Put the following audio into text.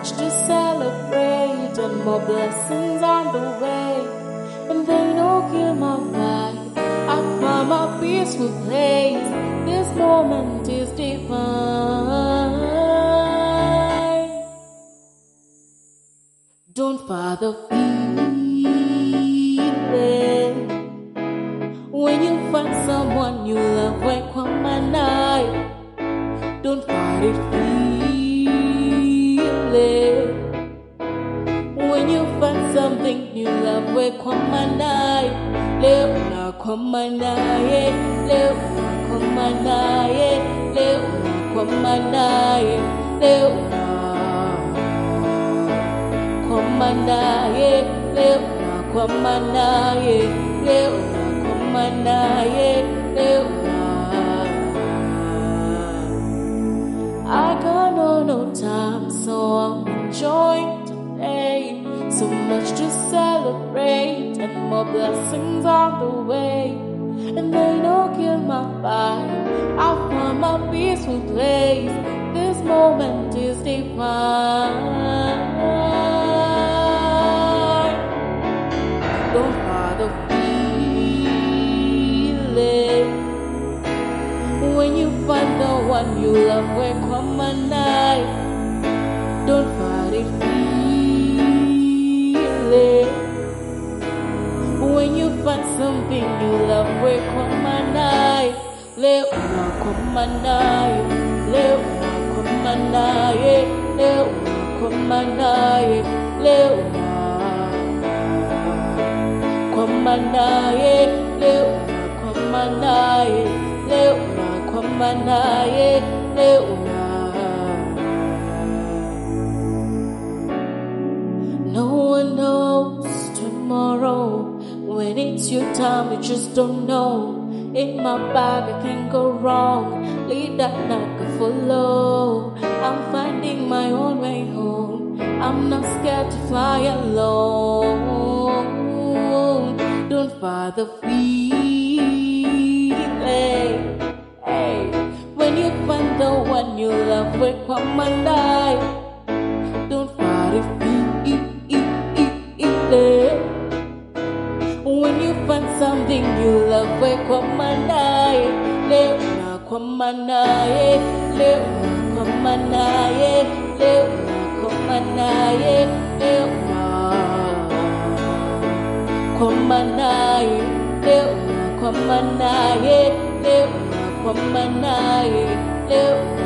much to celebrate and more blessings on the way. And they don't kill my vibe. I found my peaceful place. This moment is divine. Don't fight the feeling when you find someone you love. Wake up my night. Don't fight it, feeling when you find something you love. Wake up my night. Live now, come my night. Live now, come my night. Live now, come my night. Live now, come my night. Live now, come my night. Live now, come my night. Live now. I got no time, so I'm enjoying today. So much to celebrate and more blessings on the way. And they don't kill my vibe. I found my peaceful place. This moment is divine. Don't fight the feeling when you find the one you love. Wake up my night. Don't fight it, feeling when you find something you love. Wake up my night. Live now, come my night. Live now, come my night. Live now, come my night. Live now, come my night. Live now, come my night. Live now, come my night. Live now. No one knows tomorrow. When it's your time, you just don't know. In my bag, I can't go wrong. Lead that I can follow. I'm finding my own way home. I'm not scared to fly alone. Don't fight the feeling. Hey, when you find the one you love, wake up my night. Don't fight it, feeling. When you find something you love, wake up my night. Live now, come my night. Live now, come my night. Live now, come my night. Live now, come my night. Live now, come my night. Live now, come my night. Live now.